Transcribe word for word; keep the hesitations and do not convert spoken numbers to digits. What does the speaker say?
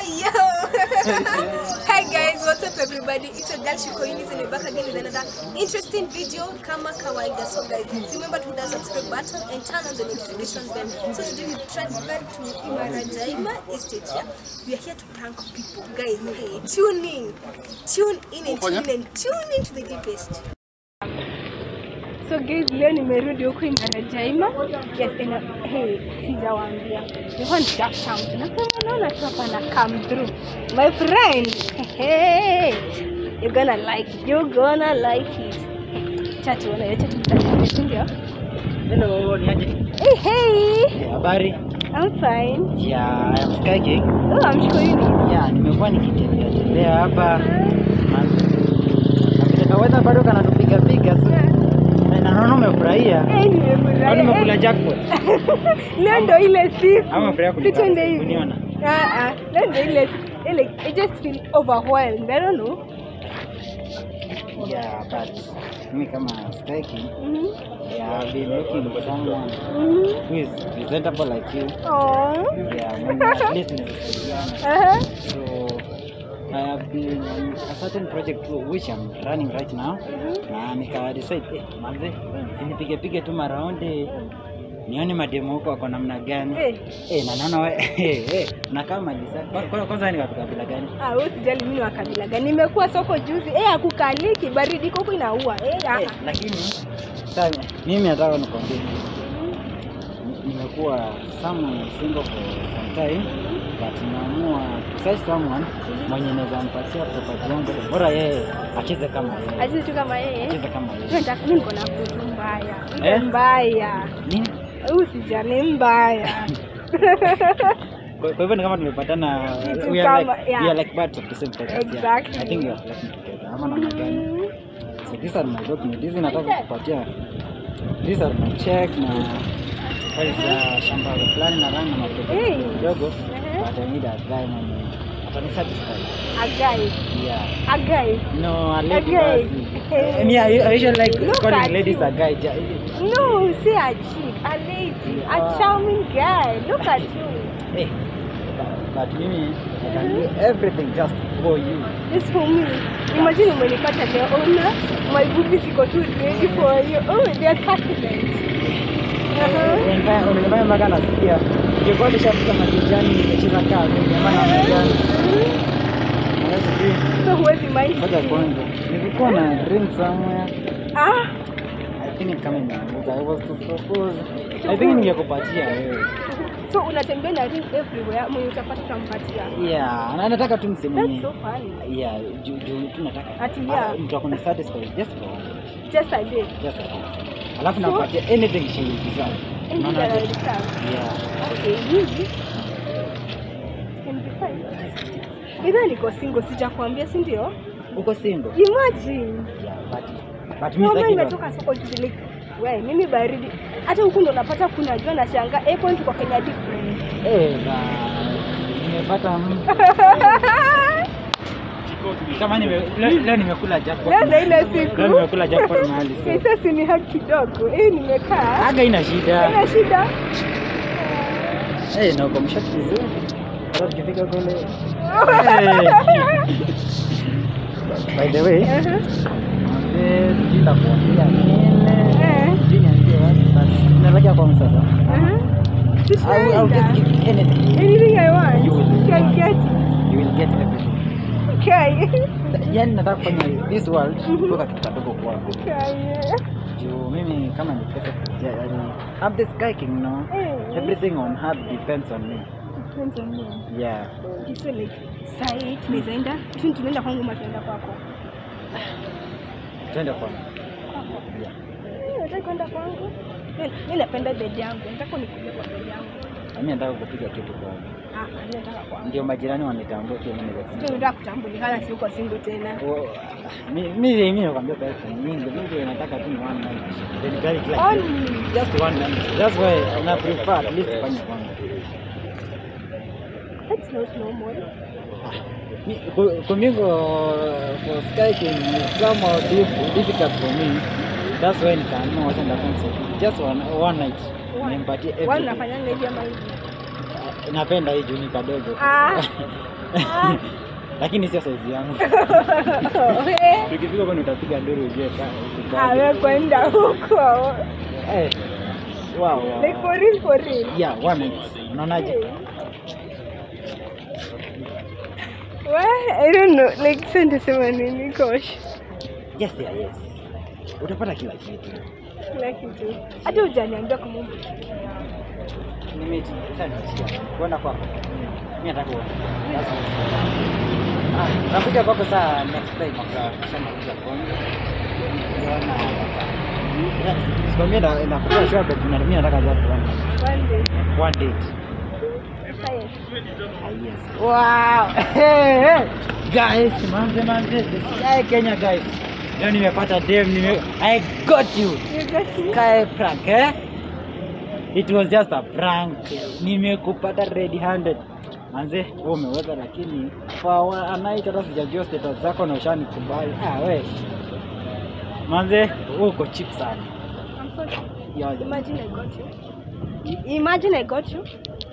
Yo! Hi guys, what's up everybody? It's a girl Shikoini and we're back again with another interesting video kama kawaida. So guys, remember to hit the subscribe button and turn on the notification bell. So today we traveled to Imarajaima Estate. Yeah? We are here to prank people. Guys, hey, tune in. Tune in and tune in and tune in to the deepest. So guys, leo nimerudi huko Imarajaima. Yes, and uh, hey, sijawaambia. You want that sound? Na kama unaona tu hapa na come through. My friend, hey, you're gonna like it. You're gonna like it. Chat wana yote tumsaidia, ndio? Hello, niaje? Hey, hey. Habari? I'm fine. Yeah, I'm Sky. Oh, I'm Shikoini. Yeah, nimekuwa nikitembea tembea hapa. Na wewe bado kanatupiga piga so. Na naona umefurahia. Eh, nimefurahia. Au nimekula jackpot? Leo ndo ile siku. Ama furaha kuniona. Ah ah, leo ndo ile like I just feel overwhelmed. I don't know. Yeah, but me kama Sky. Mhm. Yeah, I've been looking for someone Mhm. who is presentable like you. Oh. Yeah, maybe at least necessary. Uh-huh. So I have been on a certain project which I'm running right now. Mhm. Na nika decide eh manze nipige pige tu maraundi nione mademo huko wako namna gani. Eh, eh na naona wewe eh eh na kama disa kwanza ni wa kabila gani? Ah, wewe sijali mimi wa kabila gani. Nimekuwa soko juzi. Eh, akukaliki baridi huko inaua. Eh, ah. Eh, lakini sasa mimi nataka nikwambie. Nimekuwa someone single for some time, but naamua to search someone mwenye naweza mpatia property yangu bora yeye acheze kama yeye. Acheze tu kama yeye. Acheze kama yeye. Nataka mimi niko na kutu mbaya. Eh? Mbaya. Nini? Usijali mbaya. Kwa hivyo ni kama tumepatana, we are like we are like birds of the same feather. Exactly. I think we are flocking together. Ama namna gani? So these are my documents. Hizi nataka kukupatia. These are my check na kwa shamba fulani na run na maproperty kidogo. But I need a guy mwenye atani satisfy. A guy. Yeah. A guy. No, a lady. A I mean, I, I usually like Look calling ladies you. a guy. No, say a chick, a lady, a Wow. charming guy. Look at you. Hey, but, but Mimi, I can do everything just for you. Just for me. Imagine when you catch the owner, my boobies go too ready for you. Oh, they are succulent. Unanifanya unanifanya mpaka nasikia. Ningekuwa nishapita majani nimecheza kaa mimi ama na majani. So huwezi mind. Ngoja kwanza. Nilikuwa na drink somewhere. Ah. I think kama nimeanza. I was to propose. I think ningekupatia wewe. So unatembea na ring everywhere, mwenye utapata utampatia. Yeah, na nataka tu mseme. That's so funny. Yeah, juu juu tunataka. Ati yeah. Mtu akone satisfied just for one. Just a day. Just a day. Alafu napatia anything she will deserve. Anything that I deserve. Yeah. Okay, hivi. Can be fine. Ila niko single, sijakwambia si ndio? Uko single? Imagine. Yeah, but but mimi mimi sasa nimetoka soko juzi. Wewe mimi baridi. Hata huko ndo napata kuna jua na shanga. Eh, point kwa Kenya different. eh na nimepata kama nime leo nimekula jackpot. Leo ile siku. Leo nimekula jackpot mahali. Sasa si ni haki kidogo. Eh, nimekaa. Aga ina shida. Ina shida. Eh, na uko mshati vizuri. Sasa tukifika kule. By the way, eh, ndio kuambia nini? Eh. Jini ndio wapi? Nalaka kwa sasa. Uh-huh. I will, I will just give you anything. Anything I want. You will can get it. You will get everything. Okay. Yani nataka kufanya this world kutoka kitu kidogo kwako. Okay. Juu mimi kama ni pesa yani I'm the Sky King, no? Eh. Everything on her depends on me. Depends on me. Yeah. So like sahi tunaenda, tu tunaenda kwangu ama tunaenda kwako? Twende kwangu. Yeah. Nataka kwenda kwangu. Mimi napenda bed yangu. Nataka nikuje kwa bed yangu. Mimi nataka kupiga kitu kwangu. Ah, mimi nataka kwangu. Ndio majirani wanitambue pia mimi naweza. Sio nataka kutambulikana, si uko single tena. Mimi mimi mimi nakwambia pesa nyingi. Mimi nataka tu one night. Then very clear. Only Just one night. That's why I prefer at least fanya kwangu. That's not normal. Kumingo for Sky King is somehow difficult for me. That's why nikaamua wacha ndakonsa just one one night. Nimpatie everything. Wao unafanyanga hivi ama hivi? napenda hii juni kadogo. Ah. Lakini sio size yangu. Tukifika kwani utapiga nduru uje kama. Ah, wewe kwenda huko. Eh. Wow, wow. Like for real, for real. Yeah, one. Unaonaje? Well, I don't know. Like send sema nini gosh. Yes, yeah, yes. Utapata kila kitu. Kila kitu. Hata hujaniambia kama mambo. Nimeti sana nasikia. Kwenda kwako. Mimi nataka kuona. Ah, nakuja kwako saa next time kwa shamba za Kongo. Unaona. Sio mimi na nakuja shamba na mimi nataka just one. One day. One day. Yes. Ah, yes. Wow. Hey, hey. Guys, manze manze. Sky Kenya guys. Leo nimepata dem nime I got you. You got me. Sky prank, eh? It was just a prank. Nimekupata red handed. Manze, wewe umeweza lakini kwa anaita hata sijajua status zako na ushanikubali. Ah we. Manze, wewe uko cheap sana. I'm sorry. Yeah, Imagine I got you. Imagine I got you.